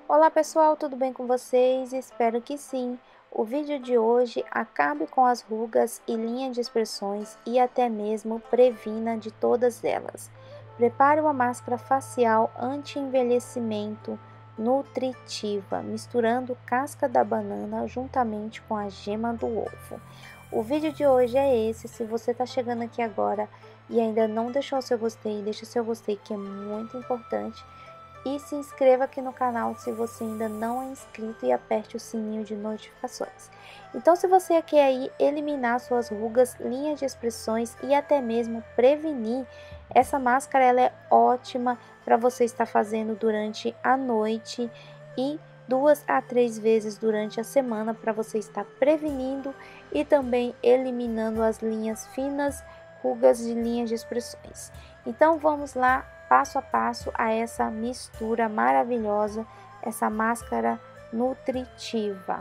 Olá pessoal, tudo bem com vocês? Espero que sim. O vídeo de hoje acabe com as rugas e linhas de expressões e até mesmo previna de todas elas. Prepare uma máscara facial anti-envelhecimento nutritiva, misturando casca da banana juntamente com a gema do ovo. O vídeo de hoje é esse. Se você está chegando aqui agora e ainda não deixou seu gostei, deixa seu gostei que é muito importante. E se inscreva aqui no canal se você ainda não é inscrito e aperte o sininho de notificações. Então, se você quer aí eliminar suas rugas, linhas de expressões e até mesmo prevenir, essa máscara ela é ótima para você estar fazendo durante a noite e 2 a 3 vezes durante a semana para você estar prevenindo e também eliminando as linhas finas, rugas de linhas de expressões. Então, vamos lá passo a passo a essa mistura maravilhosa, essa máscara nutritiva.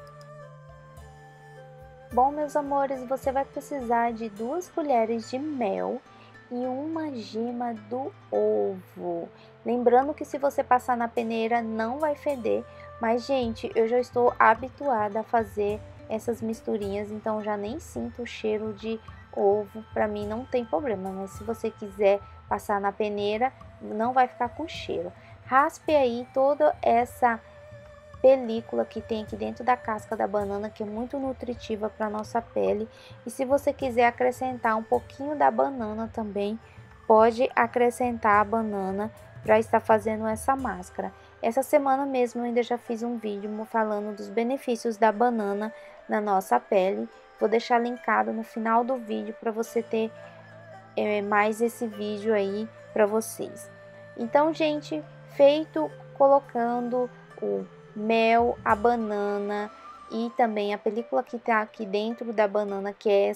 Bom, meus amores, você vai precisar de 2 colheres de mel e uma gema do ovo. Lembrando que se você passar na peneira não vai feder, mas gente, eu já estou habituada a fazer essas misturinhas, então já nem sinto o cheiro de ovo, para mim não tem problema, mas se você quiser passar na peneira, não vai ficar com cheiro. Raspe aí toda essa película que tem aqui dentro da casca da banana, que é muito nutritiva para nossa pele. E se você quiser acrescentar um pouquinho da banana também, pode acrescentar a banana para estar fazendo essa máscara. Essa semana mesmo eu ainda já fiz um vídeo falando dos benefícios da banana na nossa pele. Vou deixar linkado no final do vídeo para você ter mais esse vídeo aí para vocês. Então, gente, feito colocando o mel, a banana e também a película que tá aqui dentro da banana, que é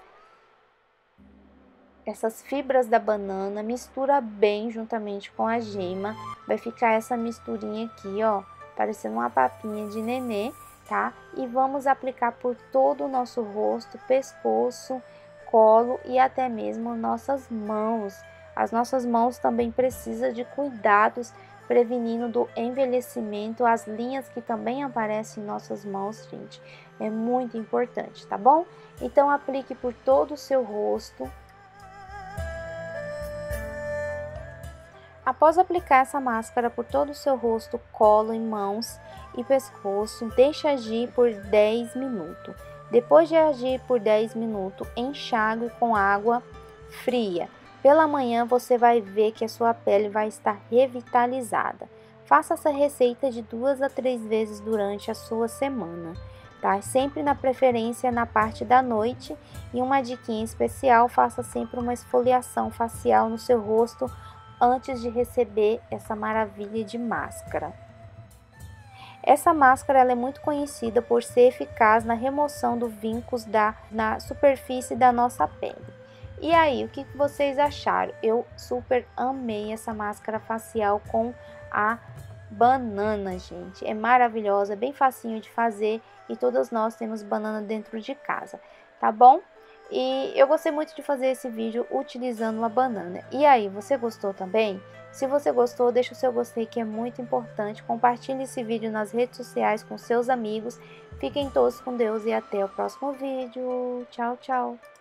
essas fibras da banana, mistura bem juntamente com a gema, vai ficar essa misturinha aqui, ó, parecendo uma papinha de nenê, tá? E vamos aplicar por todo o nosso rosto, pescoço, colo e até mesmo nossas mãos. As nossas mãos também precisam de cuidados prevenindo do envelhecimento, as linhas que também aparecem em nossas mãos, gente, é muito importante, tá bom? Então aplique por todo o seu rosto. Após aplicar essa máscara por todo o seu rosto, colo, em mãos e pescoço, deixe agir por 10 minutos. Depois de agir por 10 minutos, enxague com água fria. Pela manhã você vai ver que a sua pele vai estar revitalizada. Faça essa receita de 2 a 3 vezes durante a sua semana, tá? Sempre na preferência na parte da noite. E uma diquinha especial, faça sempre uma esfoliação facial no seu rosto antes de receber essa maravilha de máscara. Essa máscara ela é muito conhecida por ser eficaz na remoção dos vincos na superfície da nossa pele. E aí, o que vocês acharam? Eu super amei essa máscara facial com a banana, gente. É maravilhosa, bem facinho de fazer e todas nós temos banana dentro de casa, tá bom? E eu gostei muito de fazer esse vídeo utilizando uma banana. E aí, você gostou também? Se você gostou, deixa o seu gostei que é muito importante. Compartilhe esse vídeo nas redes sociais com seus amigos. Fiquem todos com Deus e até o próximo vídeo. Tchau, tchau!